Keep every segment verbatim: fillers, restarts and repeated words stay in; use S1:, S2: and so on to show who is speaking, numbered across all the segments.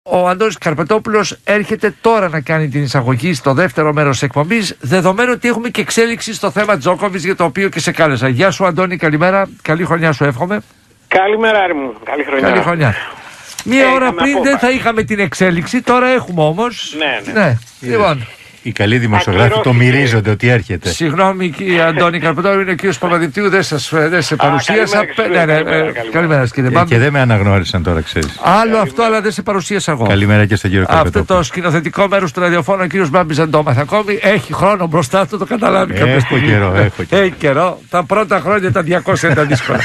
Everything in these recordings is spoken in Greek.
S1: Ο Αντώνης Καρπετόπουλος έρχεται τώρα να κάνει την εισαγωγή στο δεύτερο μέρος της εκπομπής, δεδομένου ότι έχουμε και εξέλιξη στο θέμα Τζόκοβιτς, για το οποίο και σε κάλεσα. Γεια σου Αντώνη, καλημέρα, καλή χρονιά σου εύχομαι.
S2: Καλημέρα μου, καλή χρονιά.
S1: Καλή χρονιά. Μία
S2: ε,
S1: ώρα πριν
S2: απόφαση.
S1: δεν θα είχαμε την εξέλιξη, τώρα έχουμε όμως.
S2: Ναι, ναι.
S1: ναι. Λοιπόν.
S3: Οι καλοί δημοσιογράφοι το μυρίζονται ότι έρχεται.
S1: Συγγνώμη κύριε Αντώνη Καρπετόπουλο, είναι ο κύριος Παπαδιπτίου, δεν σας δεν σε παρουσίασα.
S2: Καλημέρα,
S1: ναι, ναι,
S2: καλημέρα,
S1: ε,
S2: καλημέρα.
S1: καλημέρα κύριε
S3: Και,
S1: Μπάμπη.
S3: και δεν με αναγνώρισαν τώρα, ξέρεις.
S1: Άλλο αυτό, αλλά δεν σε παρουσίασα εγώ.
S3: Καλημέρα και στον κύριο Καρπετόπουλο.
S1: Αυτό το σκηνοθετικό μέρος του ραδιοφώνου ο κύριος Μπάμπης δεν το έμαθε ακόμη. Έχει χρόνο μπροστά του, το καταλάβει κάποια
S3: Έχω
S1: στιγμή.
S3: καιρό, έχω καιρό.
S1: Έχει καιρό. Τα πρώτα χρόνια τα διακόσια ήταν δύσκολα.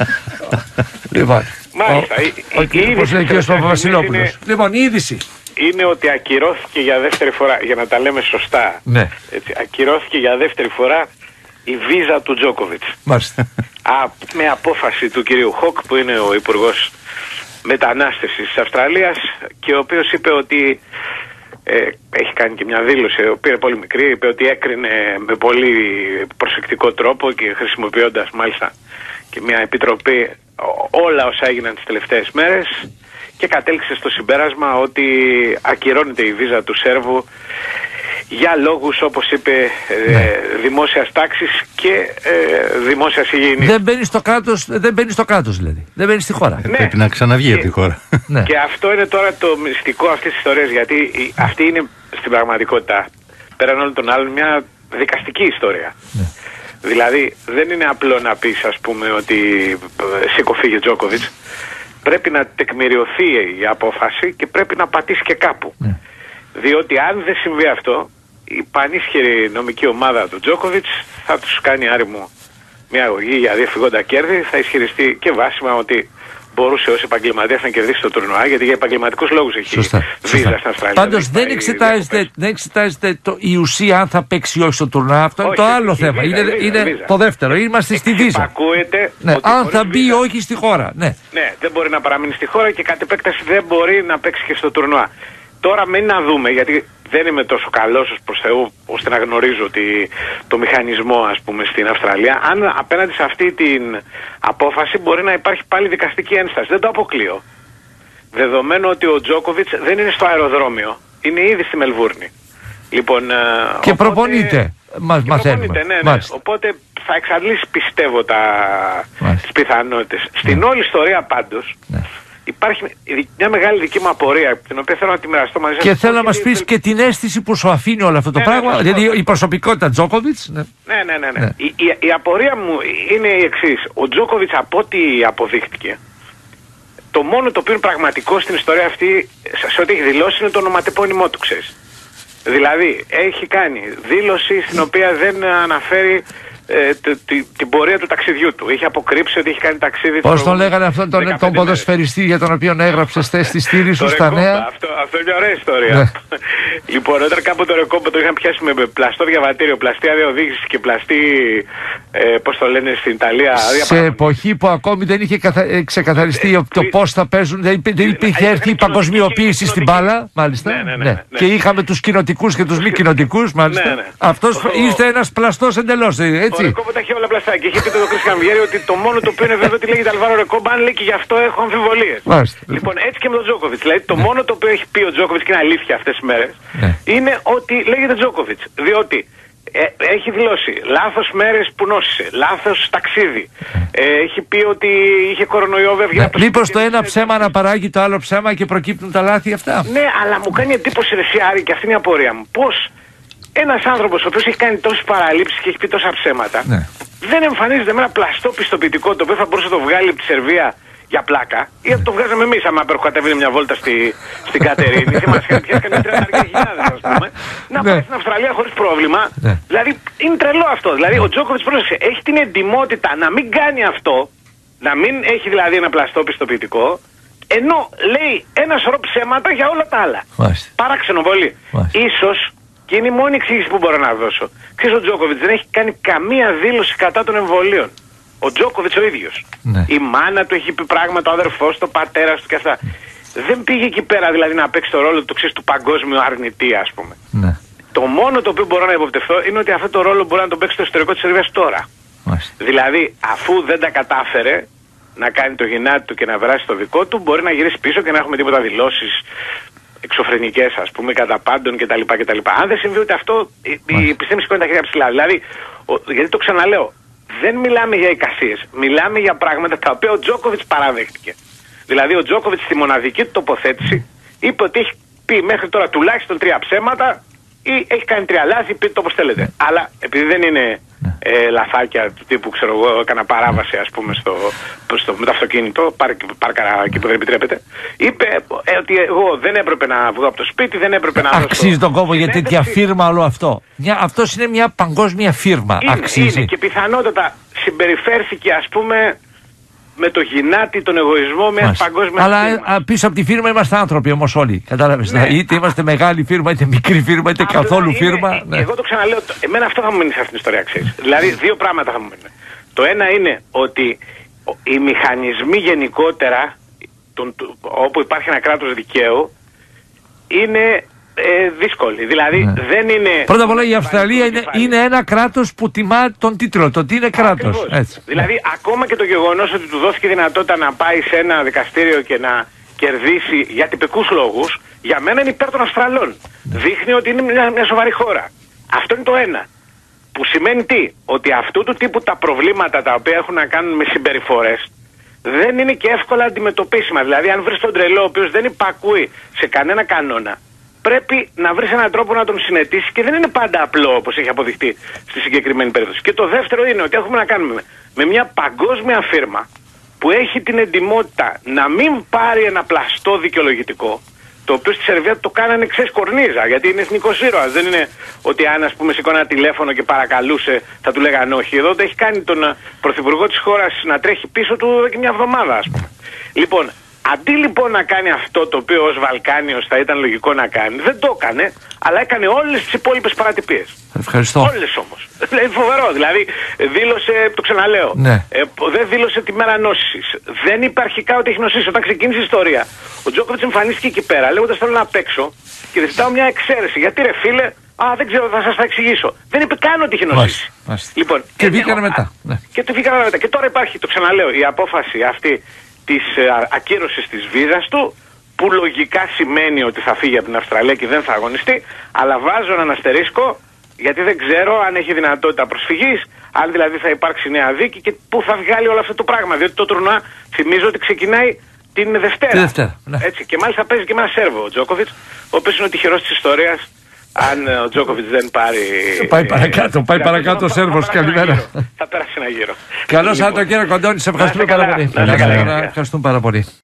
S1: Λοιπόν.
S2: Μάλιστα.
S1: Ο-
S2: η-
S1: ο
S2: η
S1: κύριος-
S2: είδηση
S1: πώς λέει ο κύριος
S2: τελευταίας
S1: Παπαβασιλόπουλος.
S2: είναι-
S1: Λοιπόν, η είδηση.
S2: Είναι ότι ακυρώθηκε για δεύτερη φορά, για να τα λέμε σωστά.
S1: Ναι.
S2: Έτσι, ακυρώθηκε για δεύτερη φορά η βίζα του Τζόκοβιτς.
S1: Μάλιστα.
S2: Α, με απόφαση του κυρίου Χοκ, που είναι ο Υπουργός Μετανάστευσης της Αυστραλίας, και ο οποίος είπε ότι ε, έχει κάνει και μια δήλωση, η οποία είναι πολύ μικρή, είπε ότι έκρινε με πολύ προσεκτικό τρόπο και χρησιμοποιώντας μάλιστα και μια επιτροπή ό- όλα όσα έγιναν τις τελευταίες μέρες, και κατέληξε στο συμπέρασμα ότι ακυρώνεται η βίζα του Σέρβου για λόγους, όπως είπε,
S1: Ναι.
S2: ε, δημόσιας τάξης και ε, δημόσιας υγιεινής.
S1: Δεν μπαίνει στο κράτος, δεν μπαίνει στο κράτος δηλαδή. Δεν μπαίνει στη χώρα.
S2: Ναι.
S3: Πρέπει να ξαναβγεί
S2: Και-
S3: από τη χώρα.
S1: Ναι.
S2: Και αυτό είναι τώρα το μυστικό αυτής της ιστορίας, γιατί η- αυτή είναι στην πραγματικότητα, πέραν όλων των άλλων, μια δικαστική ιστορία.
S1: Ναι.
S2: Δηλαδή δεν είναι απλό να πεις, ας πούμε, ότι ε, σήκω φύγε Τζόκοβιτς. Πρέπει να τεκμηριωθεί η απόφαση και πρέπει να πατήσει και κάπου.
S1: Ναι.
S2: Διότι αν δεν συμβεί αυτό, η πανίσχυρη νομική ομάδα του Τζόκοβιτς θα τους κάνει άριμο μια αγωγή για διαφυγόντα κέρδη, θα ισχυριστεί και βάσιμα ότι μπορούσε ως επαγγελματίας να κερδίσει το τουρνουά, γιατί για επαγγελματικούς λόγους έχει
S1: Σωστά.
S2: βίζα
S1: Σωστά.
S2: στην Αυστραλία.
S1: Πάντως δεν
S2: πάει
S1: εξετάζεται,
S2: διακοπές.
S1: δεν εξετάζεται το, η ουσία αν θα παίξει ή όχι στο τουρνουά. Αυτό είναι
S2: Όχι,
S1: το
S2: η
S1: άλλο
S2: βίζα,
S1: θέμα.
S2: η
S1: Είναι,
S2: βίζα, η
S1: είναι
S2: βίζα.
S1: το δεύτερο. Είμαστε στη βίζα.
S2: Υπακούεται
S1: Ναι.
S2: ότι
S1: Αν
S2: χωρίς
S1: θα μπει ή
S2: βίζα-
S1: όχι στη χώρα. Ναι.
S2: Ναι, δεν μπορεί να παραμείνει στη χώρα και κατ' επέκταση δεν μπορεί να παίξει και στο τουρνουά. Τώρα μην να δούμε, γιατί δεν είμαι τόσο καλός ως προς Θεού ώστε να γνωρίζω ότι το μηχανισμό, ας πούμε, στην Αυστραλία. Αν απέναντι σε αυτή την απόφαση μπορεί να υπάρχει πάλι δικαστική ένσταση. Δεν το αποκλείω. Δεδομένου ότι ο Τζόκοβιτς δεν είναι στο αεροδρόμιο. Είναι ήδη στη Μελβούρνη. Λοιπόν, ε,
S1: Και
S2: οπότε-
S1: προπονείται. Μας
S2: και
S1: μαθαίνουμε.
S2: προπονείται, ναι, ναι.
S1: Μάλιστα.
S2: Οπότε θα εξαντλήσει, πιστεύω, τα...
S1: Μάλιστα.
S2: τις πιθανότητες. Στην όλη ιστορία πάντως,
S1: Ναι.
S2: υπάρχει μια μεγάλη δική μου απορία, την οποία θέλω να τη μοιραστώ μαζί σας.
S1: Και θέλω να
S2: Όχι,
S1: μας πεις
S2: γιατί-
S1: και την αίσθηση που σου αφήνει όλο αυτό το
S2: Ναι, ναι,
S1: πράγμα.
S2: θα σου
S1: Δηλαδή
S2: πω.
S1: η προσωπικότητα Τζόκοβιτς. Ναι.
S2: Ναι, ναι, ναι. ναι.
S1: Ναι.
S2: Η, η, η απορία μου είναι η εξής. Ο Τζόκοβιτς, από ό,τι αποδείχτηκε, το μόνο το οποίο είναι πραγματικό στην ιστορία αυτή, σε- σε ό,τι έχει δηλώσει, είναι το ονοματεπώνυμό του, ξέρεις. Δηλαδή, έχει κάνει δήλωση στην οποία δεν αναφέρει ε, τε- τη- την πορεία του ταξιδιού του. Έχει αποκρύψει ότι έχει κάνει ταξίδι.
S1: Πώς
S2: το-
S1: τον λέγανε αυτόν τον,
S2: δεκαπέντε
S1: τον
S2: μέρες.
S1: ποδοσφαιριστή για τον οποίο έγραψε στη στήλη σου
S2: Το
S1: στα
S2: Ρεκόμπα,
S1: νέα.
S2: Αυτό, αυτό είναι μια ωραία ιστορία.
S1: Ναι.
S2: Λοιπόν, όταν κάπου το Ρεκόμπα το είχαν πιάσει με πλαστό διαβατήριο, πλαστή άδεια οδήγηση και πλαστή, ε, πώς το λένε στην Ιταλία, άδεια
S1: Σε
S2: παρα-
S1: εποχή που ακόμη δεν είχε καθα... ε, ξεκαθαριστεί το
S2: ε,
S1: πώς θα παίζουν, δεν, υπή- δεν υπήρχε
S2: ε,
S1: έρθει η
S2: ε,
S1: παγκοσμιοποίηση στην
S2: κοινοτική.
S1: μπάλα, μάλιστα.
S2: Ναι, ναι, ναι, ναι.
S1: Και είχαμε τους κοινοτικούς και τους μη κοινοτικούς, μάλιστα.
S2: Ναι, ναι.
S1: Αυτός
S2: Ο-
S1: ήρθε ένας πλαστός εντελώς, ε,
S2: Ο
S1: έτσι.
S2: Ρεκόμπα τα είχε όλα πλαστά και είχε πει το Κρίστιαν Βιέρη ότι το μόνο το οποίο είναι βέβαιο ότι λέγεται Αλβάρο Ρεκόμπα, αν λέει και γι' αυτό έχω αμφιβολίες.
S1: Μάλιστα.
S2: Λοιπόν, έτσι και με τον Τζόκοβιτς. Δηλαδή, το μόνο το οποίο έχει πει ο Τζόκοβιτς και είναι αλήθεια αυτές τις μέρες
S1: Ναι.
S2: είναι ότι λέγεται Τζόκοβιτς. Διότι ε, έχει δηλώσει λάθος μέρες που νόσησε, λάθος ταξίδι. Ε, έχει πει ότι είχε κορονοϊό, βέβαια.
S1: Ναι.
S2: από το
S1: Μήπως
S2: σπίτι,
S1: το ένα
S2: ε,
S1: ψέμα να παράγει το άλλο ψέμα και προκύπτουν τα λάθη αυτά.
S2: Ναι, αλλά μου κάνει εντύπωση, ρε Σιάρη, και αυτή είναι η απορία μου. Πώς ένας άνθρωπος ο οποίος έχει κάνει τόσες παραλήψεις και έχει πει τόσα ψέματα,
S1: Ναι.
S2: δεν εμφανίζεται με ένα πλαστό πιστοποιητικό το οποίο θα μπορούσε να το βγάλει από τη Σερβία για πλάκα, ή να το βγάζαμε εμείς άμα κατέβαινε μια βόλτα στη, στην Κατερίνη και μας είχαν πιάσει κανένα τριάντα χιλιάδες, ας πούμε, να
S1: Ναι.
S2: πάει στην Αυστραλία χωρίς πρόβλημα.
S1: Ναι.
S2: Δηλαδή είναι τρελό αυτό. Δηλαδή ο Τζόκοβιτς, πρόσεξε, έχει την εντιμότητα να μην κάνει αυτό, να μην έχει δηλαδή ένα πλαστό πιστοποιητικό, ενώ λέει ένα σωρό ψέματα για όλα τα άλλα.
S1: Μάλιστα.
S2: Παράξενο πολύ.
S1: Μάλιστα.
S2: Ίσως, και είναι η μόνη εξήγηση που μπορώ να δώσω, ξέρεις, ο Τζόκοβιτς δεν έχει κάνει καμία δήλωση κατά των εμβολίων. Ο Τζόκοβιτς ο ίδιος.
S1: Ναι.
S2: Η μάνα του έχει πει πράγματα, ο αδερφός του, ο πατέρας του και αυτά. Δεν πήγε εκεί πέρα δηλαδή να παίξει το ρόλο του, ξέρεις, του παγκόσμιου αρνητή, ας πούμε.
S1: Ναι.
S2: Το μόνο το οποίο μπορώ να υποπτευθώ είναι ότι αυτό το ρόλο μπορεί να τον παίξει στο εσωτερικό της Σερβίας τώρα.
S1: Μάλιστα.
S2: Δηλαδή, αφού δεν τα κατάφερε να κάνει το γυνάτι του και να βράσει το δικό του, μπορεί να γυρίσει πίσω και να έχουμε τίποτα δηλώσεις εξωφρενικές, ας πούμε, κατά πάντων κτλ. κτλ. Αν δεν συμβεί ούτε αυτό, η, η επιστήμη σηκώνει τα χέρια ψηλά. Δηλαδή, ο, γιατί το ξαναλέω, δεν μιλάμε για εικασίες, μιλάμε για πράγματα τα οποία ο Τζόκοβιτς παραδέχτηκε. Δηλαδή, ο Τζόκοβιτς στη μοναδική του τοποθέτηση είπε ότι έχει πει μέχρι τώρα τουλάχιστον τρία ψέματα ή έχει κάνει τρία λάθη, πείτε το όπως θέλετε. Αλλά επειδή δεν είναι ε, λαθάκια του τύπου, ξέρω εγώ, έκανα παράβαση, ας πούμε, στο, στο, με το αυτοκίνητο, πάρκαρα εκεί που δεν επιτρέπεται, είπε ε, ότι εγώ δεν έπρεπε να βγω από το σπίτι, δεν έπρεπε να.
S1: Αξίζει τον κόπο για τέτοια φίρμα όλο αυτό. Μια, αυτός είναι μια παγκόσμια φίρμα.
S2: Είναι,
S1: αξίζει.
S2: Είναι, και πιθανότατα συμπεριφέρθηκε, ας πούμε, με το γυνάτι, τον εγωισμό μιας παγκόσμιας
S1: Αλλά
S2: φίρμας.
S1: πίσω από τη φίρμα είμαστε άνθρωποι όμως όλοι. Κατάλαβες. Ναι. Είτε είμαστε μεγάλη φίρμα, είτε μικρή φίρμα, είτε αυτό καθόλου είναι, φίρμα. Ναι.
S2: Εγώ το ξαναλέω, εμένα αυτό θα μου μείνει σε αυτήν την ιστορία, ξέρεις. Δηλαδή, δύο πράγματα θα μου μείνουν. Το ένα είναι ότι οι μηχανισμοί γενικότερα, τον, όπου υπάρχει ένα κράτος δικαίου, είναι ε, δύσκολοι. Δηλαδή, ναι. δεν είναι.
S1: Πρώτα απ' όλα, η Αυστραλία είναι, είναι ένα κράτος που τιμά τον τίτλο, το ότι είναι κράτος.
S2: Δηλαδή, yeah. ακόμα και το γεγονός ότι του δόθηκε δυνατότητα να πάει σε ένα δικαστήριο και να κερδίσει για τυπικούς λόγους, για μένα είναι υπέρ των Αυστραλών. Yeah. Δείχνει ότι είναι μια, μια σοβαρή χώρα. Αυτό είναι το ένα. Που σημαίνει τι? Ότι αυτού του τύπου τα προβλήματα τα οποία έχουν να κάνουν με συμπεριφορές δεν είναι και εύκολα αντιμετωπίσιμα. Δηλαδή, αν βρεις τον τρελό ο οποίος δεν υπακούει σε κανένα κανόνα, πρέπει να βρεις έναν τρόπο να τον συνετίσει και δεν είναι πάντα απλό, όπως έχει αποδειχτεί στη συγκεκριμένη περίπτωση. Και το δεύτερο είναι ότι έχουμε να κάνουμε με μια παγκόσμια φίρμα που έχει την εντιμότητα να μην πάρει ένα πλαστό δικαιολογητικό, το οποίο στη Σερβία το κάνανε, ξέρεις, κορνίζα, γιατί είναι εθνικός ήρωας. Δεν είναι ότι αν, ας πούμε, σηκώνει ένα τηλέφωνο και παρακαλούσε θα του λέγανε όχι. Εδώ το έχει κάνει τον πρωθυπουργό της χώρας να τρέχει πίσω του εδώ και μια εβδομάδα, ας πούμε. Λοιπόν, αντί λοιπόν να κάνει αυτό το οποίο ως Βαλκάνιος θα ήταν λογικό να κάνει, δεν το έκανε, αλλά έκανε όλες τις υπόλοιπες παρατυπίες.
S1: Ευχαριστώ.
S2: Όλες όμως. Δηλαδή φοβερό. Δηλαδή δήλωσε, το ξαναλέω,
S1: ναι.
S2: ε, δεν δήλωσε τη μέρα νόσησης. Δεν είπε αρχικά ότι έχει νοσήσει. Όταν ξεκίνησε η ιστορία, ο Τζόκοβιτς εμφανίστηκε εκεί πέρα λέγοντας θέλω να παίξω και δεν ζητάω μια εξαίρεση. Γιατί ρε φίλε, α, δεν ξέρω, θα σας τα εξηγήσω. Δεν είπε καν ότι είχε νοσήσει.
S1: Μάλιστα.
S2: Λοιπόν,
S1: και βγήκανε μετά. Ναι.
S2: Και το βγήκανε μετά. Και τώρα υπάρχει, το ξαναλέω, η απόφαση αυτή της ε, ακύρωσης της βίζας του, που λογικά σημαίνει ότι θα φύγει από την Αυστραλία και δεν θα αγωνιστεί, αλλά βάζω έναν αστερίσκο γιατί δεν ξέρω αν έχει δυνατότητα προσφυγής, αν δηλαδή θα υπάρξει νέα δίκη και πού θα βγάλει όλο αυτό το πράγμα. Διότι το τουρνουά θυμίζω ότι ξεκινάει την Δευτέρα.
S1: Δευτέρα ναι.
S2: Έτσι, και μάλιστα παίζει και με ένα Σέρβο ο Τζόκοβιτς, ο οποίος είναι ο τυχερός της ιστορίας. Αν ο Τζόκοβιτς δεν πάρει.
S1: Πάει παρακάτω, πάει παρακάτω ο Σέρβος. Καλημέρα.
S2: Θα πέρασε ένα γύρο.
S1: Καλώς άντω κύριε Κοντώνη, σε ευχαριστούμε πάρα πολύ.
S2: Ευχαριστούμε πάρα πολύ.